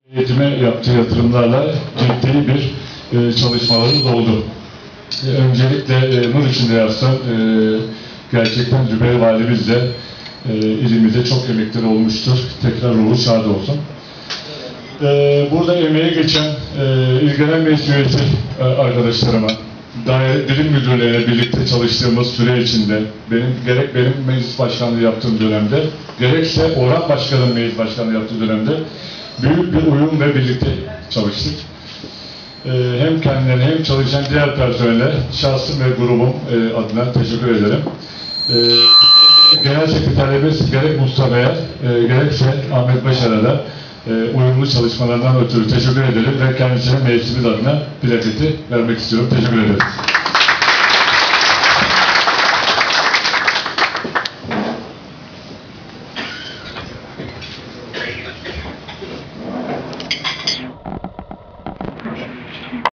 Eğitime yaptığı yatırımlarla ciddi bir çalışmaları oldu. Öncelikle nur içinde yazsam gerçekten Zübeyir Valimiz de ilimize çok emekleri olmuştur. Tekrar ruhu şad olsun. Burada emeğe geçen ilgilenen meclis üyesi arkadaşlarıma, dilim müdürleriyle birlikte çalıştığımız süre içinde gerek benim meclis başkanlığı yaptığım dönemde, gerekse Orhan Başkan'ın meclis başkanlığı yaptığı dönemde büyük bir uyum ve birlikte çalıştık. Hem kendilerine hem çalışan diğer personele, şahsım ve grubum adına teşekkür ederim. Genel Sekreterimiz gerek Mustafa'ya, gerekse Ahmet Başar'a da uyumlu çalışmalarından ötürü teşekkür ederim ve kendisine meclisimiz adına plaketi vermek istiyorum. Teşekkür ederim.